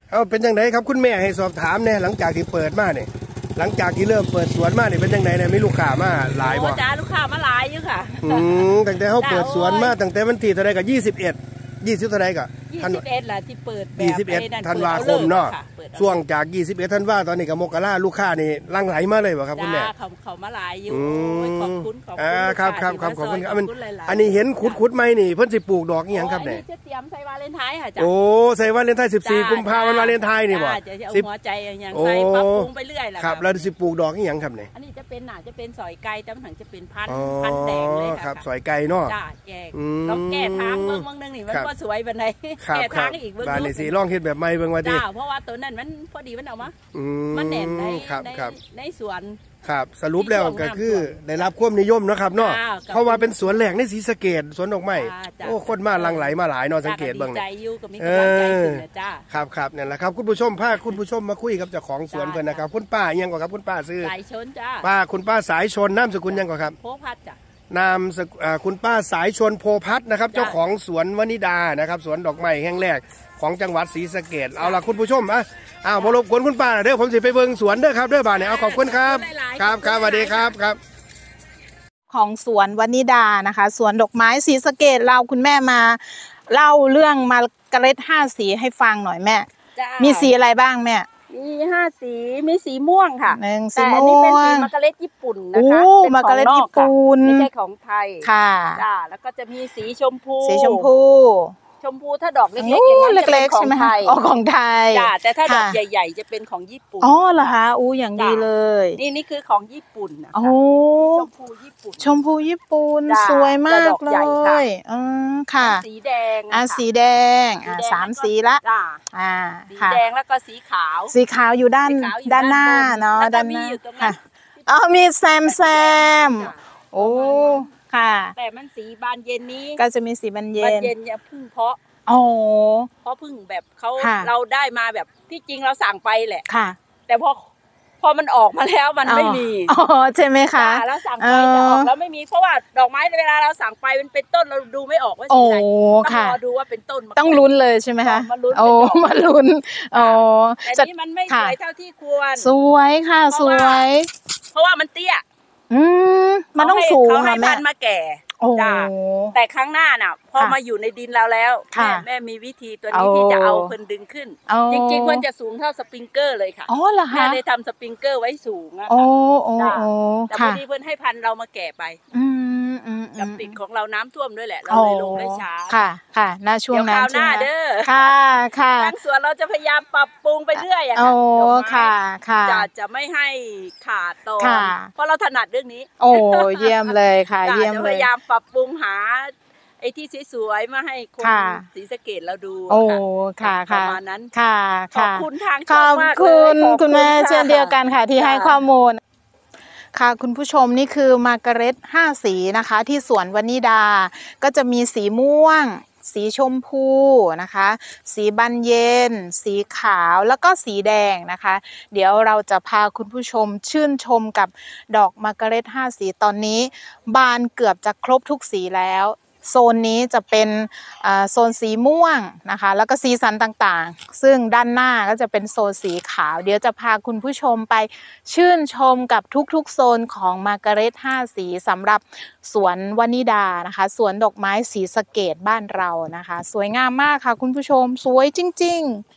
เอาเป็นยังไงครับคุณแม่ให้สอบถามเนี่ยหลังจากที่เปิดมาเนี่ยหลังจากที่เริ่มเปิดสวนมาเนี่ยเป็นยังไงเนี่ยมีลูกค้ามาหลายบ่จ้าลูกค้ามาหลายอยู่ค่ะตั้งแต่เขาเปิดสวนมาตั้งแต่วันที่เท่าไรกับ21เท่าไรกับ 21แหละที่เปิดแบบ 21ธันวาคมเนาะช่วงจาก21ธันวาตอนนี้กับมกราลูกค้านี่ลังไหลมาเลยบ่ครับคุณแม่เขามาหลายอยู่ขอบคุณครับขอบคุณครับอันนี้เห็นขุดไหมนี่เพิ่นสิปลูกดอกอีหยังครับเนี่ยจะเตรียมใส่วาเลนไทน์ค่ะจ้าโอ้ใส่วาเลนไทน์14กุมภาพันธ์วาเลนไทน์นี่บ่จะเอาหัวใจอย่างใส่ปรับปรุงไปเรื่อยแหละครับแล้วสิปลูกดอกอีหยังครับเนี่ยอันนี้จะเป็นสอยไก่แต่มันจะเป็นพันธุ์แดงเลยครับสอยไก่เนาะจ้าแก่ต้องแก้ทางเมืองนึงนี่มันก็สวยบันไดแก้ทางอีกเบื้องบ้านนี่สิลองเฮ็ดแบบใหม่เบิ่งว่าดิเพราะว่าตัวนั้นมันพอดีมันออกมามันแน่นในสวนครับสรุปแล้วก็คือได้รับความนิยมนะครับเนาะเพราะว่าเป็นสวนแหลกในศรีสะเกษสวนดอกไม้โอ้คนมาลังไหลมาหลายเนาะสังเกตเบิ่งครับนั่นแหละครับคุณผู้ชมพาคุณผู้ชมมาคุยกับเจ้าของสวนเพิ่นนะครับคุณป้ายังก่อนครับคุณป้าซื้อสายชนจ้าคุณป้าสายชนนามสกุลยังก่อนครับโพพัดจ้ะนามคุณป้าสายชนโพพัฒน์นะครับเจ้าของสวนวนิดานะครับสวนดอกไม้แห่งแรกของจังหวัดศรีสะเกษเอาล่ะคุณผู้ชมบ่รบกวนคุณป้าเด้อผมสิไปเบิ่งสวนเด้อครับเด้อบ้านเนี่ยเอาขอบคุณครับครับสวัสดีครับของสวนวนิดานะคะสวนดอกไม้ศรีสะเกษเราคุณแม่มาเล่าเรื่องมาการ์เร็ต5 สีให้ฟังหน่อยแม่มีสีอะไรบ้างแม่มี5 สีมีสีม่วงค่ะสีม่วงอันนี้เป็นสีมาการ์เร็ตญี่ปุ่นนะคะเป็นมาการ์เร็ตญี่ปุ่นไม่ใช่ของไทยค่ะแล้วก็จะมีสีชมพูถ้าดอกเล็กๆอย่างนั้นจะเป็นของไทยของไทยแต่ถ้าดอกใหญ่ๆจะเป็นของญี่ปุ่นเหรอคะอย่างดีเลยนี่คือของญี่ปุ่นนะคะชมพูญี่ปุ่นสวยมากเลยค่ะสีแดงสีแดง3 สีละสีแดงแล้วก็สีขาวอยู่ด้านหน้าเนาะด้านหน้าค่ะมีแซมโอ้ค่ะแต่มันสีบานเย็นนี้ก็จะมีสีบานเย็นอย่าพึ่งเพราะพึ่งแบบเราได้มาแบบที่จริงเราสั่งไปแหละค่ะแต่พอมันออกมาแล้วมันไม่มีใช่ไหมคะแล้วสั่งไปจะออกแล้วไม่มีเพราะว่าดอกไม้เวลาเราสั่งไปมันเป็นต้นเราดูไม่ออกว่าสีไหนต้องรอดูว่าเป็นต้นต้องลุ้นเลยใช่ไหมคะมาลุ้นแต่นี่มันไม่สวยเท่าที่ควรสวยค่ะสวยเพราะว่ามันเตี้ยมันต้องสูงเขาให้พันมาแก่แต่ครั้งหน้าน่ะพอมาอยู่ในดินเราแล้วแม่มีวิธีตัวนี้ที่จะเอาเพิ่นดึงขึ้นจริงๆควรจะสูงเท่าสปริงเกอร์เลยค่ะแม่ได้ทำสปริงเกอร์ไว้สูงอะค่ะแต่พอดีเพิ่นให้พันเรามาแก่ไปกับติดของเราน้ำท่วมด้วยแหละเราเลยลงได้ช้าค่ะณช่วงนั้นเดี๋ยวคราวหน้าเด้อค่ะทั้งสวนเราจะพยายามปรับปรุงไปเรื่อยอะค่ะจะไม่ให้ขาดตอนเพราะเราถนัดเรื่องนี้เยี่ยมเลยค่ะเยี่ยมเลยพยายามปรับปรุงหาไอ้ที่สวยๆมาให้คนศรีสะเกษเราดูค่ะประมาณนั้นขอบคุณทางช่องมากเลยคุณแม่เช่นเดียวกันค่ะที่ให้ข้อมูลค่ะคุณผู้ชมนี่คือมาการ์เร็ต5 สีนะคะที่สวนวนิดาก็จะมีสีม่วงสีชมพูนะคะสีบานเย็นสีขาวแล้วก็สีแดงนะคะเดี๋ยวเราจะพาคุณผู้ชมชื่นชมกับดอกมาการ์เร็ต5 สีตอนนี้บานเกือบจะครบทุกสีแล้วโซนนี้จะเป็นโซนสีม่วงนะคะแล้วก็สีสันต่างๆซึ่งด้านหน้าก็จะเป็นโซนสีขาวเดี๋ยวจะพาคุณผู้ชมไปชื่นชมกับทุกๆโซนของมาการ์เร็ต5 สีสำหรับสวนวนิดานะคะสวนดอกไม้ศรีสะเกษบ้านเรานะคะสวยงามมากค่ะคุณผู้ชมสวยจริงๆ